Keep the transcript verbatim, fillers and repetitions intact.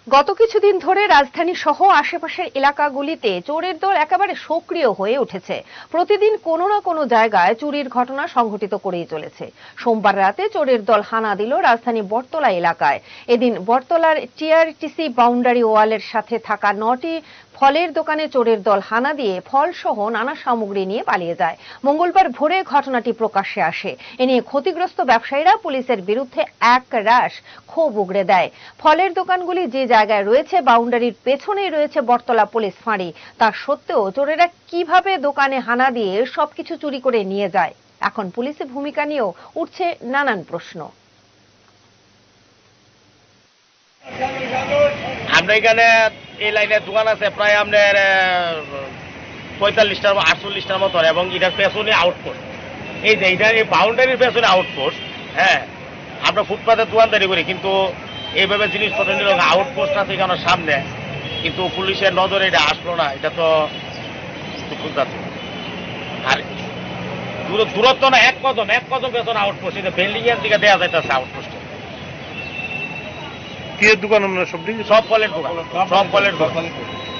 গত কিছুদিন ধরে রাজধানী সহ আশেপাশের এলাকাগুলিতে চোরের দল একেবারে সক্রিয় হয়ে উঠেছে। প্রতিদিন কোনো না কোনো জায়গায় চুরির ঘটনা সংঘটিত করেই চলেছে। সোমবার রাতে চোরের দল হানা দিল রাজধানী বটতলা এলাকায়। এদিন বটতলার টিআরটিসি বাউন্ডারি ওয়ালের সাথে থাকা নটি ফলের দোকানে চোরের দল হানা দিয়ে ফল সহ নানা সামগ্রী নিয়ে পালিয়ে যায়। মঙ্গলবার ভোরে ঘটনাটি প্রকাশ্যে আসে। এ নিয়ে ক্ষতিগ্রস্ত ব্যবসায়ীরা পুলিশের বিরুদ্ধে এক রাশ ক্ষোভ উগড়ে দেয়। ফলের দোকানগুলি যে জায়গায় রয়েছে বাউন্ডারির পেছনেই রয়েছে বটতলা পুলিশ ফাঁড়ি। তা সত্ত্বেও চোরেরা কিভাবে দোকানে হানা দিয়ে সবকিছু চুরি করে নিয়ে যায়, এখন পুলিশের ভূমিকা নিয়েও উঠছে নানান প্রশ্ন। আমরা এখানে এই লাইনের দোকান আছে প্রায় আপনার পঁয়তাল্লিশটার আটচল্লিশটার মতো, এবং এটার পেছনে আউটপোস্ট। এই যে এটা এই বাউন্ডারির পেছনে আউটপোস্ট। হ্যাঁ, আমরা ফুটপাতের দোকানদারি করি, কিন্তু এইভাবে জিনিসপত্র নিল আউটপোস্ট আছে এখানে সামনে, কিন্তু পুলিশের নজরে এটা আসলো না। এটা তো আর দূরত্ব না, এক কদম এক কদম পেছনে আউটপোস্ট। এটা বিল্ডিং এর দিকে দেওয়া যাইতেছে আউটপোস্টে। কি দোকান? আমরা সব সব ফলের দোকান, সব ফলের দোকান।